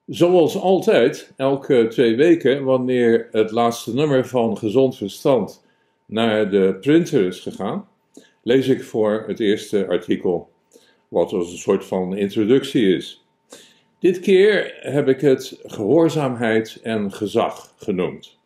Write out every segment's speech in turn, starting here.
Zoals altijd, elke 2 weken, wanneer het laatste nummer van Gezond Verstand naar de printer is gegaan, lees ik voor het eerste artikel, wat als een soort van introductie is. Dit keer heb ik het gehoorzaamheid en gezag genoemd.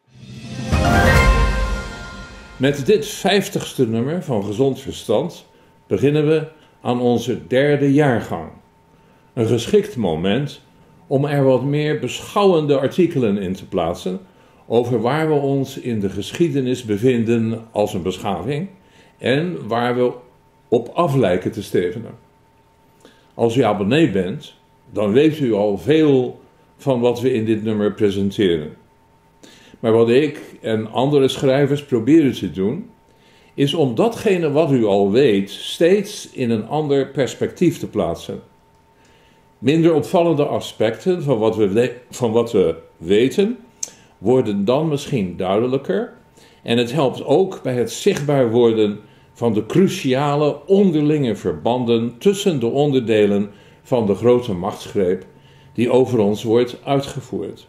Met dit 50ste nummer van Gezond Verstand beginnen we aan onze 3e jaargang. Een geschikt moment om er wat meer beschouwende artikelen in te plaatsen over waar we ons in de geschiedenis bevinden als een beschaving en waar we op af lijken te stevenen. Als u abonnee bent, dan weet u al veel van wat we in dit nummer presenteren. Maar wat ik en andere schrijvers proberen te doen, is om datgene wat u al weet steeds in een ander perspectief te plaatsen. Minder opvallende aspecten van wat we weten worden dan misschien duidelijker en het helpt ook bij het zichtbaar worden van de cruciale onderlinge verbanden tussen de onderdelen van de grote machtsgreep die over ons wordt uitgevoerd.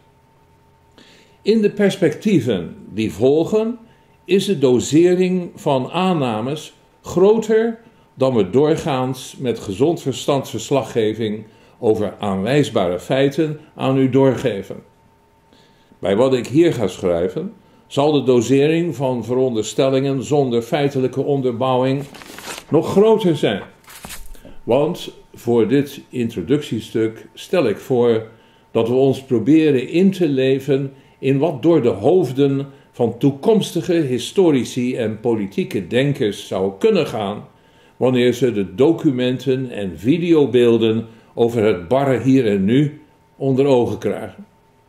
In de perspectieven die volgen is de dosering van aannames groter dan we doorgaans met gezond verstand verslaggeving over aanwijsbare feiten aan u doorgeven. Bij wat ik hier ga schrijven, zal de dosering van veronderstellingen zonder feitelijke onderbouwing nog groter zijn. Want voor dit introductiestuk stel ik voor dat we ons proberen in te leven in wat door de hoofden van toekomstige historici en politieke denkers zou kunnen gaan, wanneer ze de documenten en videobeelden over het barre hier en nu onder ogen krijgen.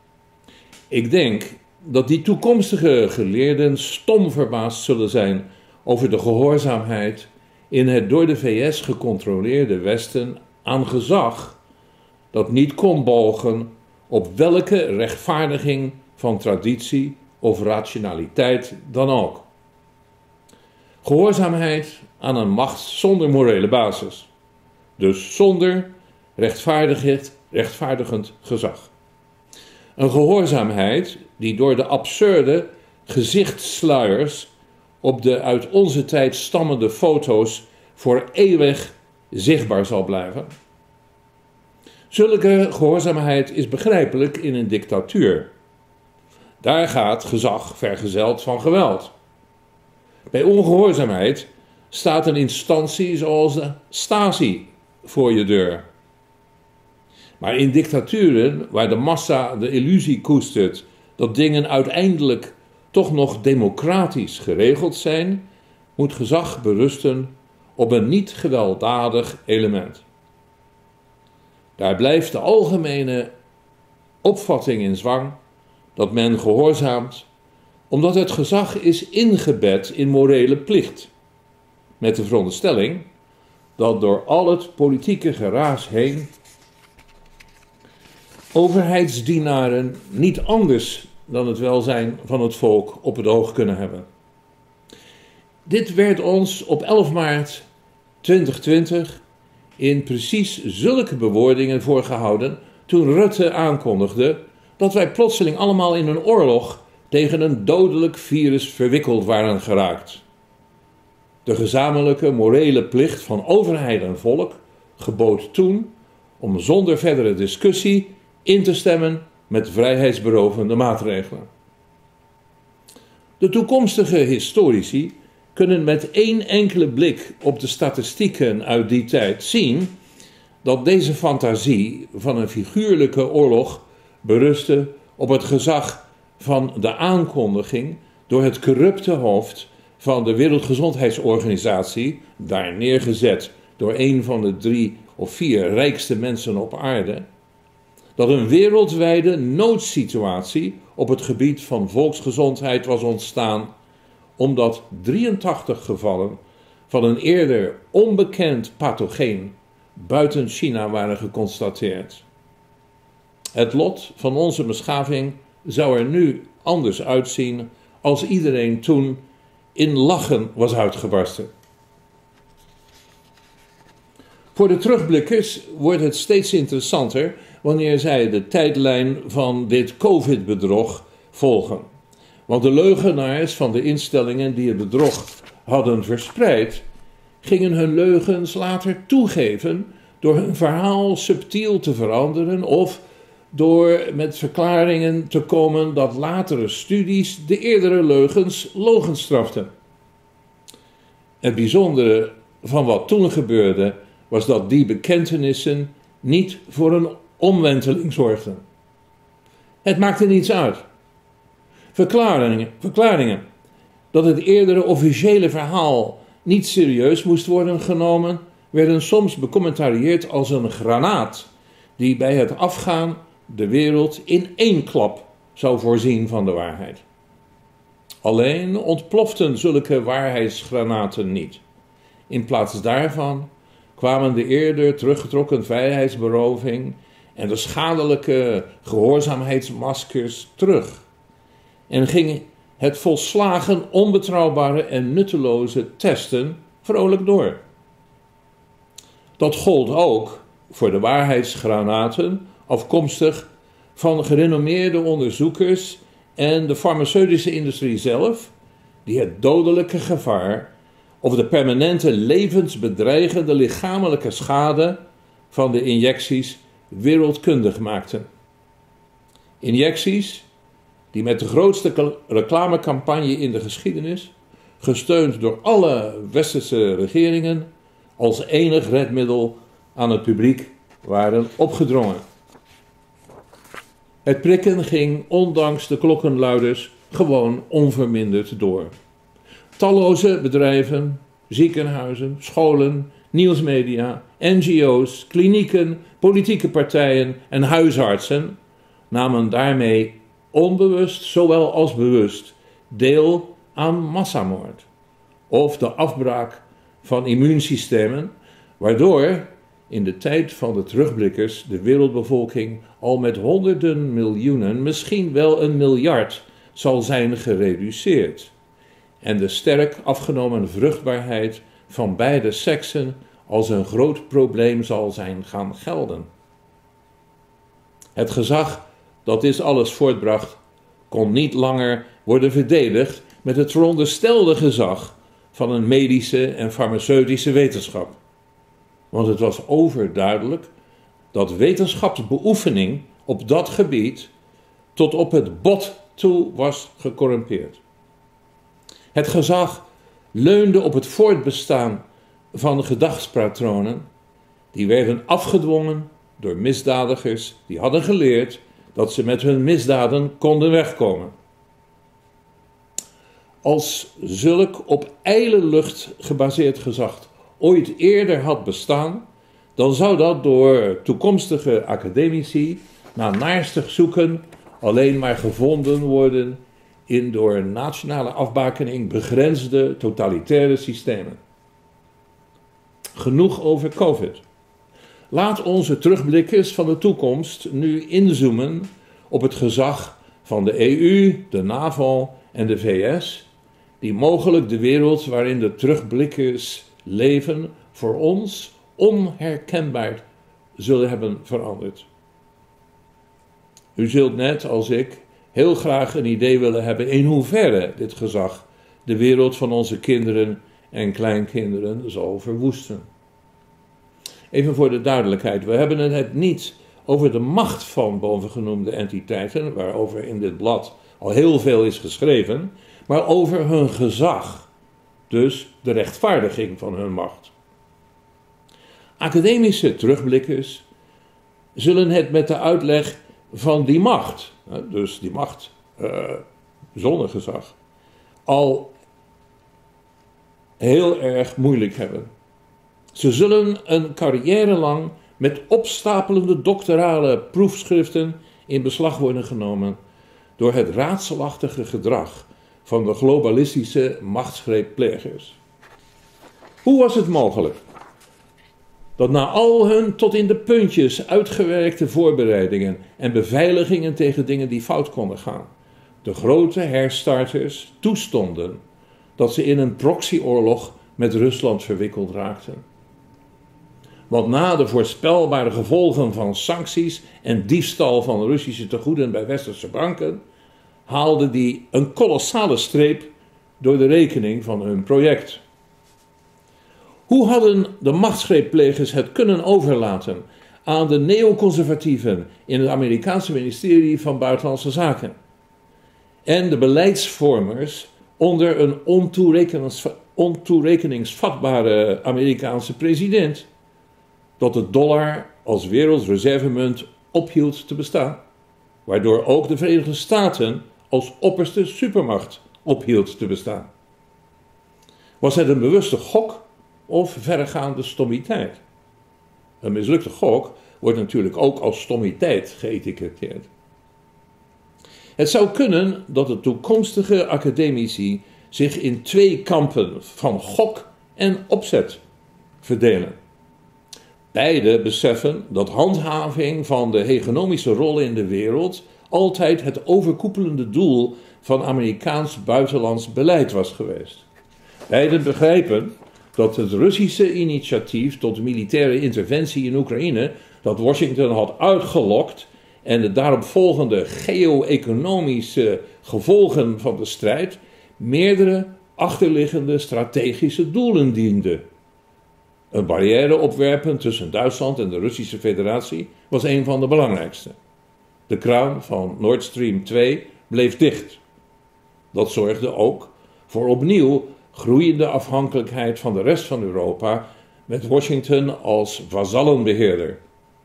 Ik denk dat die toekomstige geleerden stom verbaasd zullen zijn over de gehoorzaamheid in het door de VS gecontroleerde Westen aan gezag dat niet kon bogen op welke rechtvaardiging van traditie of rationaliteit dan ook. Gehoorzaamheid aan een macht zonder morele basis, dus zonder rechtvaardigend gezag. Een gehoorzaamheid die door de absurde gezichtssluiers op de uit onze tijd stammende foto's voor eeuwig zichtbaar zal blijven. Zulke gehoorzaamheid is begrijpelijk in een dictatuur. Daar gaat gezag vergezeld van geweld. Bij ongehoorzaamheid staat een instantie zoals de Stasi voor je deur. Maar in dictaturen waar de massa de illusie koestert dat dingen uiteindelijk toch nog democratisch geregeld zijn, moet gezag berusten op een niet gewelddadig element. Daar blijft de algemene opvatting in zwang dat men gehoorzaamt omdat het gezag is ingebed in morele plicht, met de veronderstelling dat door al het politieke geraas heen overheidsdienaren niet anders dan het welzijn van het volk op het oog kunnen hebben. Dit werd ons op 11 maart 2020 in precies zulke bewoordingen voorgehouden toen Rutte aankondigde dat wij plotseling allemaal in een oorlog tegen een dodelijk virus verwikkeld waren geraakt. De gezamenlijke morele plicht van overheid en volk gebood toen om zonder verdere discussie in te stemmen met vrijheidsberovende maatregelen. De toekomstige historici kunnen met één enkele blik op de statistieken uit die tijd zien dat deze fantasie van een figuurlijke oorlog berustte op het gezag van de aankondiging door het corrupte hoofd van de Wereldgezondheidsorganisatie, daar neergezet door een van de 3 of 4 rijkste mensen op aarde, dat een wereldwijde noodsituatie op het gebied van volksgezondheid was ontstaan, omdat 83 gevallen van een eerder onbekend pathogeen buiten China waren geconstateerd. Het lot van onze beschaving zou er nu anders uitzien als iedereen toen in lachen was uitgebarsten. Voor de terugblikkers wordt het steeds interessanter wanneer zij de tijdlijn van dit COVID-bedrog volgen. Want de leugenaars van de instellingen die het bedrog hadden verspreid, gingen hun leugens later toegeven door hun verhaal subtiel te veranderen of door met verklaringen te komen dat latere studies de eerdere leugens logenstraften. Het bijzondere van wat toen gebeurde was dat die bekentenissen niet voor een omwenteling zorgden. Het maakte niets uit. Verklaringen dat het eerdere officiële verhaal niet serieus moest worden genomen, werden soms becommentarieerd als een granaat die bij het afgaan de wereld in één klap zou voorzien van de waarheid. Alleen ontploften zulke waarheidsgranaten niet. In plaats daarvan kwamen de eerder teruggetrokken vrijheidsberoving en de schadelijke gehoorzaamheidsmaskers terug. En ging het volslagen onbetrouwbare en nutteloze testen vrolijk door. Dat gold ook voor de waarheidsgranaten afkomstig van gerenommeerde onderzoekers en de farmaceutische industrie zelf, die het dodelijke gevaar of de permanente levensbedreigende lichamelijke schade van de injecties wereldkundig maakten. Injecties die met de grootste reclamecampagne in de geschiedenis, gesteund door alle westerse regeringen, als enig redmiddel aan het publiek waren opgedrongen. Het prikken ging ondanks de klokkenluiders gewoon onverminderd door. Talloze bedrijven, ziekenhuizen, scholen, nieuwsmedia, NGO's, klinieken, politieke partijen en huisartsen namen daarmee onbewust, zowel als bewust, deel aan massamoord of de afbraak van immuunsystemen, waardoor in de tijd van de terugblikkers de wereldbevolking al met honderden miljoenen, misschien wel 1 miljard, zal zijn gereduceerd en de sterk afgenomen vruchtbaarheid van beide seksen als een groot probleem zal zijn gaan gelden. Het gezag dat dit alles voortbracht, kon niet langer worden verdedigd met het veronderstelde gezag van een medische en farmaceutische wetenschap. Want het was overduidelijk dat wetenschapsbeoefening op dat gebied tot op het bot toe was gecorrumpeerd. Het gezag leunde op het voortbestaan van gedachtspatronen die werden afgedwongen door misdadigers die hadden geleerd dat ze met hun misdaden konden wegkomen. Als zulk op ijle lucht gebaseerd gezag ooit eerder had bestaan, dan zou dat door toekomstige academici na naarstig zoeken alleen maar gevonden worden in door nationale afbakening begrensde totalitaire systemen. Genoeg over COVID. Laat onze terugblikkers van de toekomst nu inzoomen op het gezag van de EU, de NAVO en de VS, die mogelijk de wereld waarin de terugblikkers leven voor ons onherkenbaar zullen hebben veranderd. U zult net als ik heel graag een idee willen hebben in hoeverre dit gezag de wereld van onze kinderen en kleinkinderen zal verwoesten. Even voor de duidelijkheid, we hebben het niet over de macht van bovengenoemde entiteiten, waarover in dit blad al heel veel is geschreven, maar over hun gezag, dus de rechtvaardiging van hun macht. Academische terugblikkers zullen het met de uitleg van die macht, dus die macht zonder gezag, al heel erg moeilijk hebben. Ze zullen een carrière lang met opstapelende doctorale proefschriften in beslag worden genomen door het raadselachtige gedrag van de globalistische machtsgreepplegers. Hoe was het mogelijk dat na al hun tot in de puntjes uitgewerkte voorbereidingen en beveiligingen tegen dingen die fout konden gaan, de grote herstarters toestonden dat ze in een proxyoorlog met Rusland verwikkeld raakten? Want na de voorspelbare gevolgen van sancties en diefstal van Russische tegoeden bij westerse banken, haalde die een kolossale streep door de rekening van hun project. Hoe hadden de machtsgreepplegers het kunnen overlaten aan de neoconservatieven in het Amerikaanse ministerie van Buitenlandse Zaken en de beleidsvormers onder een ontoerekeningsvatbare Amerikaanse president, dat de dollar als wereldreservemunt ophield te bestaan, waardoor ook de Verenigde Staten als opperste supermacht ophield te bestaan? Was het een bewuste gok of verregaande stommiteit? Een mislukte gok wordt natuurlijk ook als stommiteit geëtiketteerd. Het zou kunnen dat de toekomstige academici zich in twee kampen van gok en opzet verdelen. Beide beseffen dat handhaving van de hegemonische rol in de wereld altijd het overkoepelende doel van Amerikaans buitenlands beleid was geweest. Beiden begrijpen dat het Russische initiatief tot militaire interventie in Oekraïne, dat Washington had uitgelokt, en de daaropvolgende geo-economische gevolgen van de strijd meerdere achterliggende strategische doelen diende. Een barrière opwerpen tussen Duitsland en de Russische Federatie was een van de belangrijkste. De kraan van Nord Stream 2 bleef dicht. Dat zorgde ook voor opnieuw groeiende afhankelijkheid van de rest van Europa met Washington als vazallenbeheerder.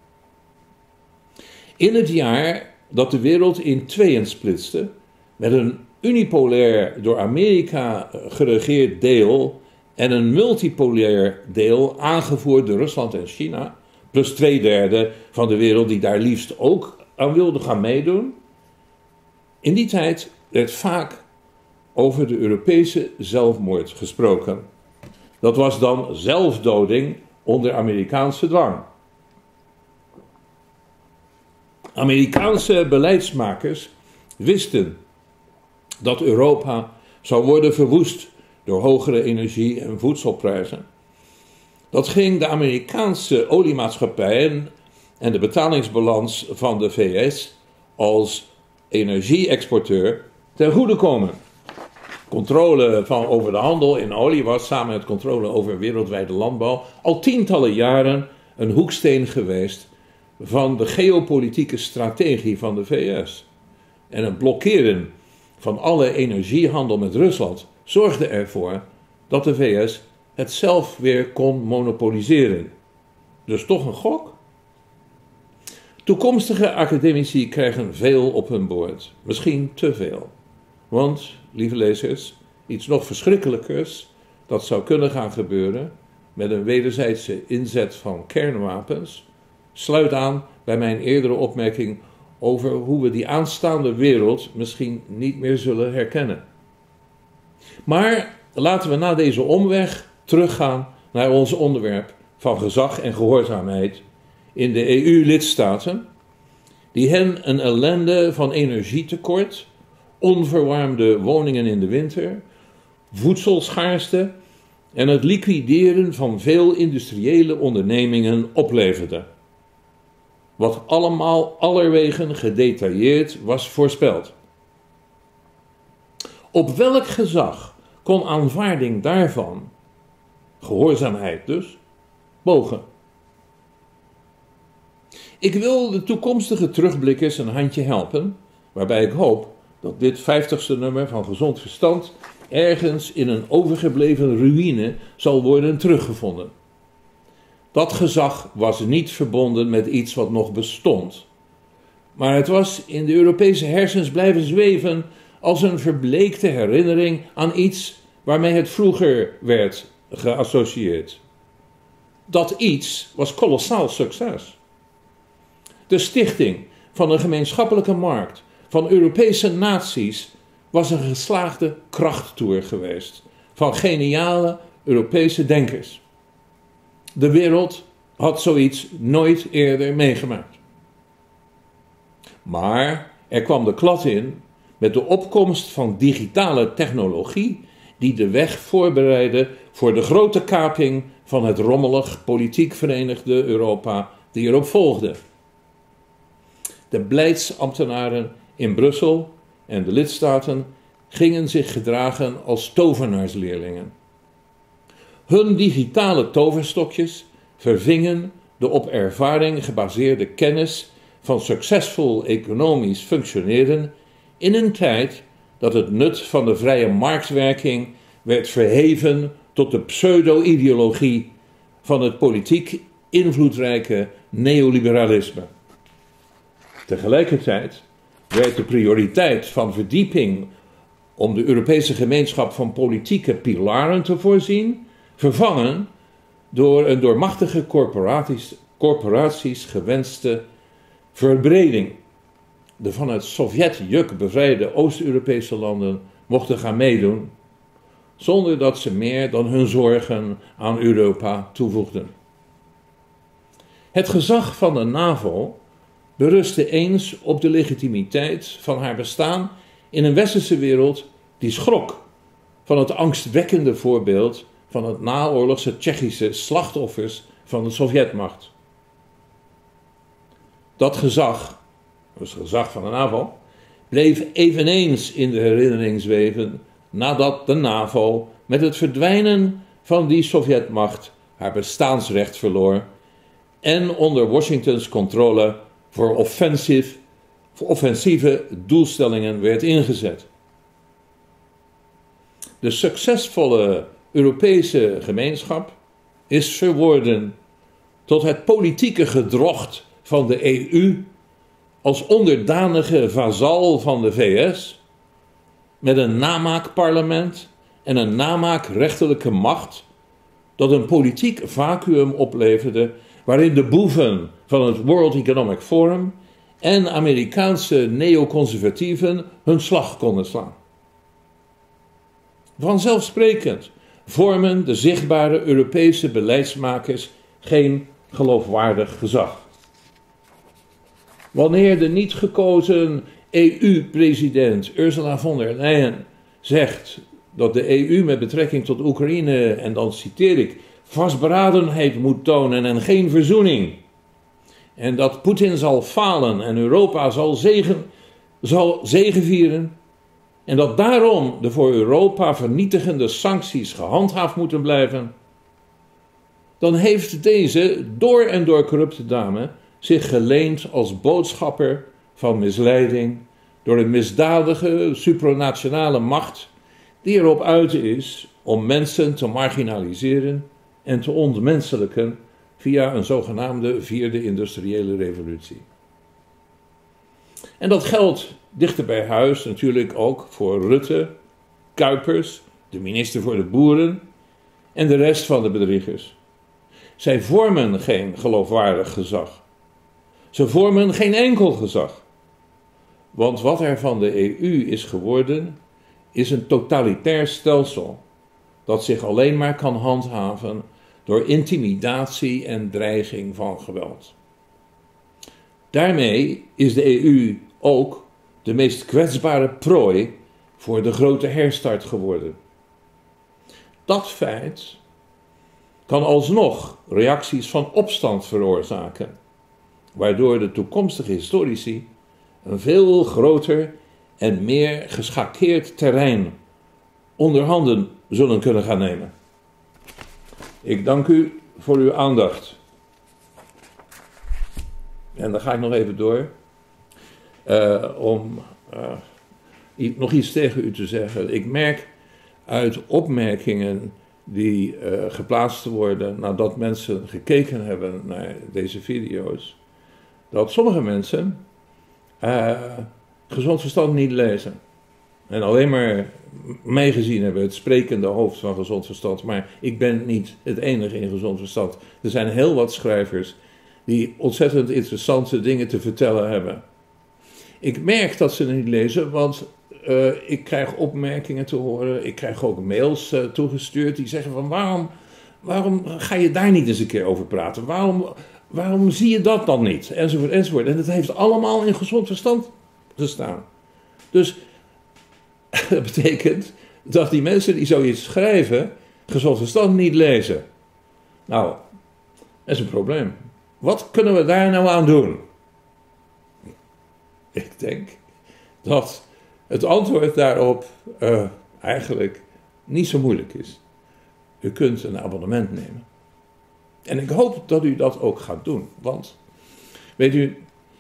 In het jaar dat de wereld in tweeën splitste, met een unipolair door Amerika geregeerd deel en een multipolair deel aangevoerd door Rusland en China, plus 2/3 van de wereld die daar liefst ook aan wilde gaan meedoen. In die tijd werd vaak over de Europese zelfmoord gesproken. Dat was dan zelfdoding onder Amerikaanse dwang. Amerikaanse beleidsmakers wisten dat Europa zou worden verwoest door hogere energie- en voedselprijzen. Dat ging de Amerikaanse oliemaatschappijen en de betalingsbalans van de VS als energie-exporteur ten goede komen. Controle over de handel in olie was samen met controle over wereldwijde landbouw al tientallen jaren een hoeksteen geweest van de geopolitieke strategie van de VS. En het blokkeren van alle energiehandel met Rusland zorgde ervoor dat de VS het zelf weer kon monopoliseren. Dus toch een gok? Toekomstige academici krijgen veel op hun bord, misschien te veel. Want, lieve lezers, iets nog verschrikkelijkers, dat zou kunnen gaan gebeuren met een wederzijdse inzet van kernwapens, sluit aan bij mijn eerdere opmerking over hoe we die aanstaande wereld misschien niet meer zullen herkennen. Maar laten we na deze omweg teruggaan naar ons onderwerp van gezag en gehoorzaamheid in de EU-lidstaten, die hen een ellende van energietekort, onverwarmde woningen in de winter, voedselschaarste en het liquideren van veel industriële ondernemingen opleverde. Wat allemaal allerwegen gedetailleerd was voorspeld. Op welk gezag kon aanvaarding daarvan, gehoorzaamheid dus, bogen? Ik wil de toekomstige terugblikkers een handje helpen, waarbij ik hoop dat dit 50ste nummer van Gezond Verstand ergens in een overgebleven ruïne zal worden teruggevonden. Dat gezag was niet verbonden met iets wat nog bestond, maar het was in de Europese hersens blijven zweven als een verbleekte herinnering aan iets waarmee het vroeger werd geassocieerd. Dat iets was kolossaal succes. De stichting van een gemeenschappelijke markt van Europese naties was een geslaagde krachttoer geweest van geniale Europese denkers. De wereld had zoiets nooit eerder meegemaakt. Maar er kwam de klad in met de opkomst van digitale technologie die de weg voorbereidde voor de grote kaping van het rommelig, politiek verenigde Europa die erop volgde. De beleidsambtenaren in Brussel en de lidstaten gingen zich gedragen als tovenaarsleerlingen. Hun digitale toverstokjes vervingen de op ervaring gebaseerde kennis van succesvol economisch functioneren in een tijd dat het nut van de vrije marktwerking werd verheven tot de pseudo-ideologie van het politiek invloedrijke neoliberalisme. Tegelijkertijd werd de prioriteit van verdieping om de Europese gemeenschap van politieke pilaren te voorzien vervangen door een door machtige corporaties gewenste verbreding. De vanuit Sovjet-juk bevrijde Oost-Europese landen mochten gaan meedoen, zonder dat ze meer dan hun zorgen aan Europa toevoegden. Het gezag van de NAVO berustte eens op de legitimiteit van haar bestaan in een westerse wereld die schrok van het angstwekkende voorbeeld van het naoorlogse Tsjechische slachtoffers van de Sovjetmacht. Dat gezag, dus het gezag van de NAVO, bleef eveneens in de herinnering zweven nadat de NAVO met het verdwijnen van die Sovjetmacht haar bestaansrecht verloor en onder Washingtons controle voor offensieve doelstellingen werd ingezet. De succesvolle Europese gemeenschap is verworden tot het politieke gedrocht van de EU als onderdanige vazal van de VS, met een namaakparlement en een namaakrechtelijke macht dat een politiek vacuüm opleverde waarin de boeven van het World Economic Forum en Amerikaanse neoconservatieven hun slag konden slaan. Vanzelfsprekend vormen de zichtbare Europese beleidsmakers geen geloofwaardig gezag. Wanneer de niet gekozen EU-president Ursula von der Leyen zegt dat de EU met betrekking tot Oekraïne, en dan citeer ik, vastberadenheid moet tonen en geen verzoening, en dat Poetin zal falen en Europa zal zegevieren, en dat daarom de voor Europa vernietigende sancties gehandhaafd moeten blijven, dan heeft deze door en door corrupte dame zich geleend als boodschapper van misleiding door een misdadige supranationale macht die erop uit is om mensen te marginaliseren en te ontmenselijken via een zogenaamde vierde industriële revolutie. En dat geldt dichter bij huis natuurlijk ook voor Rutte, Kuipers, de minister voor de Boeren en de rest van de bedriegers. Zij vormen geen geloofwaardig gezag. Ze vormen geen enkel gezag. Want wat er van de EU is geworden, is een totalitair stelsel dat zich alleen maar kan handhaven door intimidatie en dreiging van geweld. Daarmee is de EU ook de meest kwetsbare prooi voor de grote herstart geworden. Dat feit kan alsnog reacties van opstand veroorzaken, waardoor de toekomstige historici een veel groter en meer geschakeerd terrein onder handen zullen kunnen gaan nemen. Ik dank u voor uw aandacht. En dan ga ik nog even door om nog iets tegen u te zeggen. Ik merk uit opmerkingen die geplaatst worden nadat mensen gekeken hebben naar deze video's, dat sommige mensen gezond verstand niet lezen. En alleen maar mij gezien hebben, het sprekende hoofd van gezond verstand. Maar ik ben niet het enige in gezond verstand. Er zijn heel wat schrijvers die ontzettend interessante dingen te vertellen hebben. Ik merk dat ze niet lezen, want ik krijg opmerkingen te horen. Ik krijg ook mails toegestuurd die zeggen van waarom ga je daar niet eens een keer over praten? Waarom zie je dat dan niet? Enzovoort, enzovoort. En het heeft allemaal in gezond verstand gestaan. Dus dat betekent dat die mensen die zoiets schrijven gezond verstand niet lezen. Nou, dat is een probleem. Wat kunnen we daar nou aan doen? Ik denk dat het antwoord daarop eigenlijk niet zo moeilijk is. U kunt een abonnement nemen. En ik hoop dat u dat ook gaat doen. Want, weet u,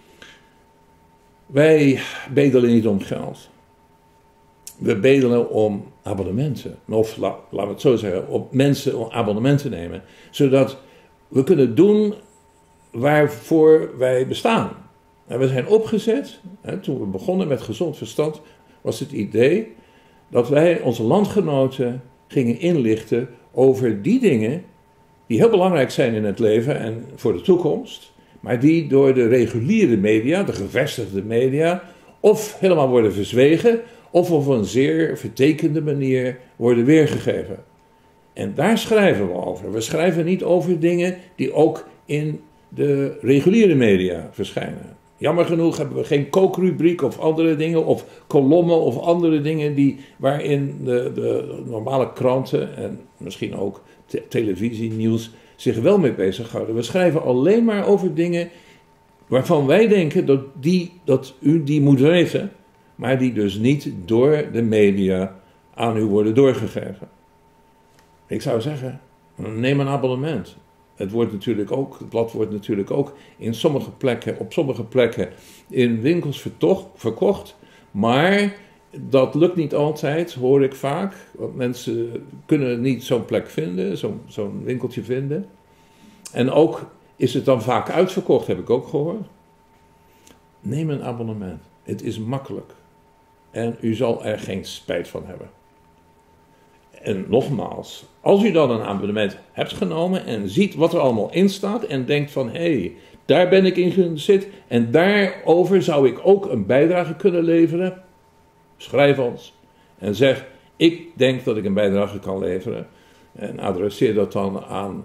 wij bedelen niet om geld. We bedelen om abonnementen. Of laten we het zo zeggen, om mensen om abonnementen nemen. Zodat we kunnen doen waarvoor wij bestaan. En we zijn opgezet, toen we begonnen met gezond verstand, was het idee dat wij onze landgenoten gingen inlichten over die dingen die heel belangrijk zijn in het leven en voor de toekomst, maar die door de reguliere media, de gevestigde media, of helemaal worden verzwegen, of op een zeer vertekende manier worden weergegeven. En daar schrijven we over. We schrijven niet over dingen die ook in de reguliere media verschijnen. Jammer genoeg hebben we geen kookrubriek of andere dingen, of kolommen of andere dingen waarin de normale kranten en misschien ook televisienieuws zich wel mee bezighouden. We schrijven alleen maar over dingen waarvan wij denken dat u die moet weten, maar die dus niet door de media aan u worden doorgegeven. Ik zou zeggen, neem een abonnement. Het blad wordt natuurlijk ook op sommige plekken in winkels verkocht, maar dat lukt niet altijd, hoor ik vaak. Want mensen kunnen niet zo'n plek vinden, zo'n winkeltje vinden. En ook is het dan vaak uitverkocht, heb ik ook gehoord. Neem een abonnement. Het is makkelijk. En u zal er geen spijt van hebben. En nogmaals, als u dan een abonnement hebt genomen en ziet wat er allemaal in staat en denkt van, hé, daar ben ik in gezet en daarover zou ik ook een bijdrage kunnen leveren, schrijf ons en zeg, ik denk dat ik een bijdrage kan leveren. En adresseer dat dan aan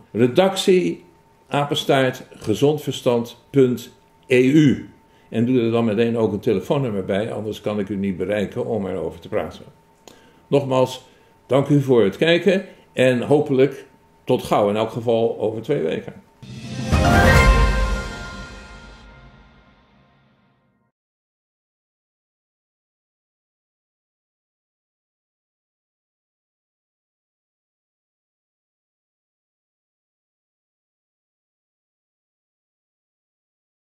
redactie@gezondverstand.eu. En doe er dan meteen ook een telefoonnummer bij, anders kan ik u niet bereiken om erover te praten. Nogmaals, dank u voor het kijken en hopelijk tot gauw, in elk geval over 2 weken.